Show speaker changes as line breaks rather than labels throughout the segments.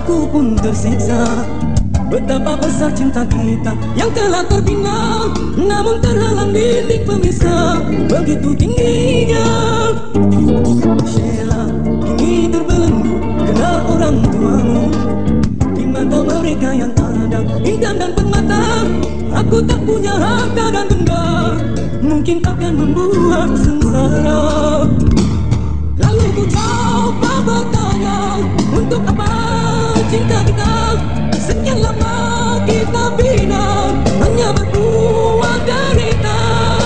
aku pun tersiksa. Betapa besar cinta kita yang telah terbina, namun terhalang dinding pemisah begitu tingginya. Sheila kini terbelenggu kena orang tuamu. Di mata mereka yang ada indah dan permata, aku tak punya harta dan benda, mungkin akan membuat sengsara. Lalu ku coba bertanya, untuk apa cinta kita sekian lama kita bina, hanya berbuat derita.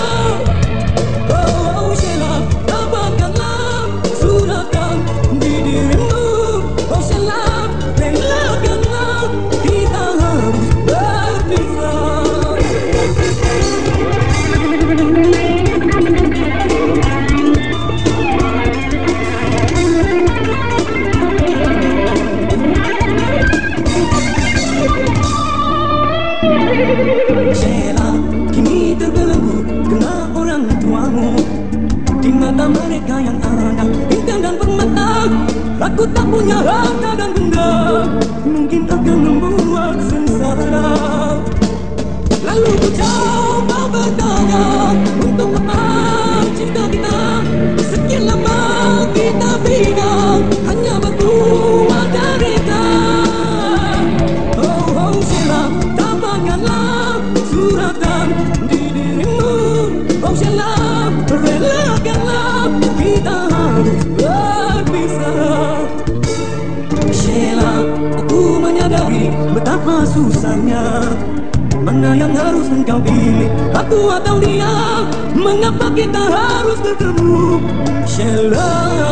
Oh Sheila, tabahkanlah suratan di dirimu. Oh Sheila, relakanlah kita harus berpisah. Sheila kini terbelenggu kena orang tuamu. Di mata mereka yang ada indah dan permata, aku tak punya harta dan benda, mungkin akan membuat sengsara. Lalu ku coba bertanya, untuk apa cinta kita sekian lama kita bina, hanya berbuat derita. Oh Sheila, tabahkanlah suratan di dirimu. Oh Sheila, relakanlah kita harus berpisah. Sheila, aku menyadari betapa susahnya. Mana yang harus engkau pilih, aku atau dia? Mengapa kita harus bertemu? Sheila.